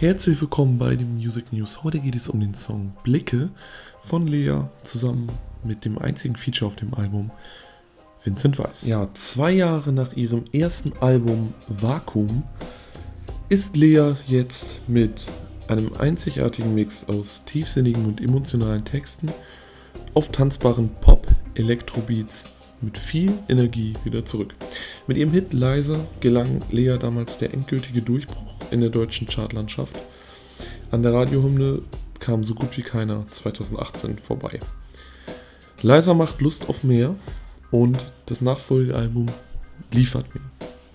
Herzlich willkommen bei den Music News. Heute geht es um den Song Blicke von Lea zusammen mit dem einzigen Feature auf dem Album, Vincent Weiss. Ja, 2 Jahre nach ihrem ersten Album Vakuum ist Lea jetzt mit einem einzigartigen Mix aus tiefsinnigen und emotionalen Texten auf tanzbaren Pop-Elektrobeats mit viel Energie wieder zurück. Mit ihrem Hit Leiser gelang Lea damals der endgültige Durchbruch in der deutschen Chartlandschaft. An der Radiohymne kam so gut wie keiner 2018 vorbei. Leiser macht Lust auf mehr und das Nachfolgealbum liefert mehr.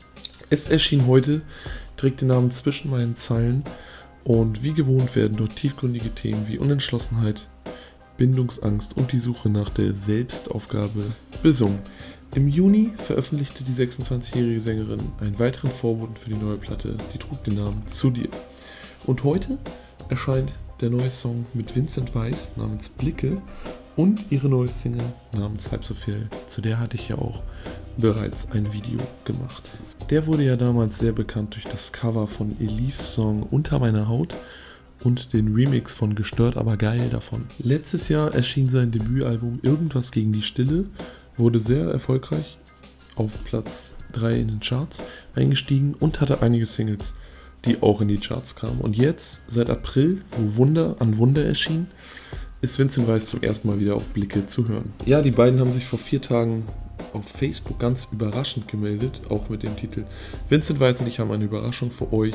Es erschien heute, trägt den Namen Zwischen meinen Zeilen und wie gewohnt werden dort tiefgründige Themen wie Unentschlossenheit, Bindungsangst und die Suche nach der Selbstaufgabe besungen. Im Juni veröffentlichte die 26-jährige Sängerin einen weiteren Vorboten für die neue Platte, die trug den Namen Zu dir. Und heute erscheint der neue Song mit Vincent Weiss namens Blicke und ihre neue Single namens Halb so viel. Zu der hatte ich ja auch bereits ein Video gemacht. Der wurde ja damals sehr bekannt durch das Cover von Elifs Song Unter meiner Haut und den Remix von Gestört aber geil davon. Letztes Jahr erschien sein Debütalbum Irgendwas gegen die Stille, wurde sehr erfolgreich, auf Platz 3 in den Charts eingestiegen und hatte einige Singles, die auch in die Charts kamen. Und jetzt, seit April, wo Wunder an Wunder erschien, ist Vincent Weiss zum ersten Mal wieder auf Blicke zu hören. Ja, die beiden haben sich vor 4 Tagen auf Facebook ganz überraschend gemeldet, auch mit dem Titel Vincent Weiss und ich haben eine Überraschung für euch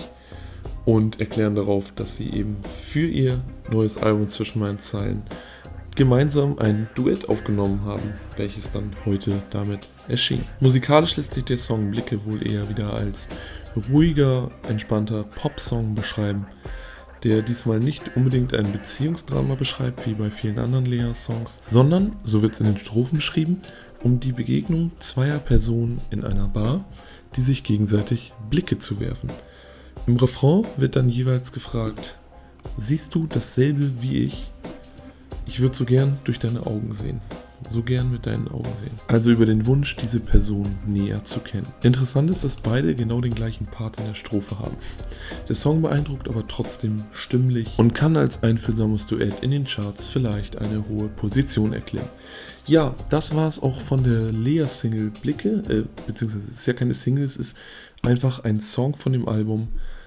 und erklären darauf, dass sie eben für ihr neues Album Zwischen meinen Zeilen gemeinsam ein Duett aufgenommen haben, welches dann heute damit erschien. Musikalisch lässt sich der Song Blicke wohl eher wieder als ruhiger, entspannter Popsong beschreiben, der diesmal nicht unbedingt ein Beziehungsdrama beschreibt, wie bei vielen anderen Lea-Songs, sondern, so wird es in den Strophen beschrieben, um die Begegnung zweier Personen in einer Bar, die sich gegenseitig Blicke zu werfen. Im Refrain wird dann jeweils gefragt: Siehst du dasselbe wie ich? Ich würde so gern durch deine Augen sehen. So gern mit deinen Augen sehen. Also über den Wunsch, diese Person näher zu kennen. Interessant ist, dass beide genau den gleichen Part in der Strophe haben. Der Song beeindruckt aber trotzdem stimmlich und kann als einfühlsames Duett in den Charts vielleicht eine hohe Position erklimmen. Ja, das war es auch von der Lea-Single Blicke, beziehungsweise es ist ja keine Single, es ist einfach ein Song von dem Album,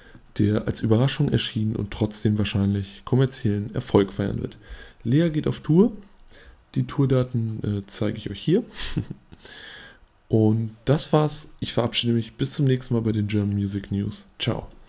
der als Überraschung erschien und trotzdem wahrscheinlich kommerziellen Erfolg feiern wird. Lea geht auf Tour. Die Tourdaten zeige ich euch hier. Und das war's. Ich verabschiede mich. Bis zum nächsten Mal bei den German Music News. Ciao.